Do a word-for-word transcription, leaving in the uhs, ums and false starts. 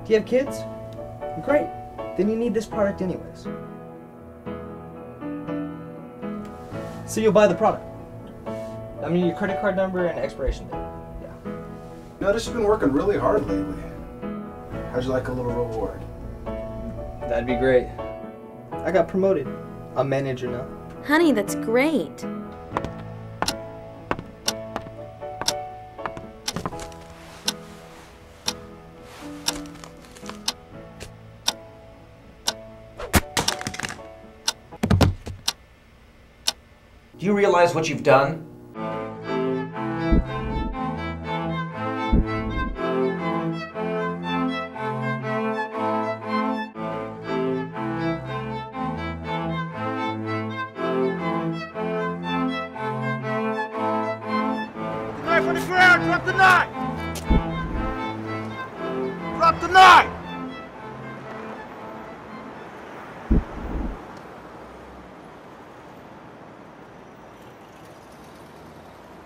Do you have kids? Great. Then you need this product anyways. So you'll buy the product. I mean, your credit card number and expiration date. Yeah. Notice you've been working really hard lately. How'd you like a little reward? That'd be great. I got promoted. I'm manager now. Honey, that's great. Do you realize what you've done? Knife on the ground! Drop the knife! Drop the knife!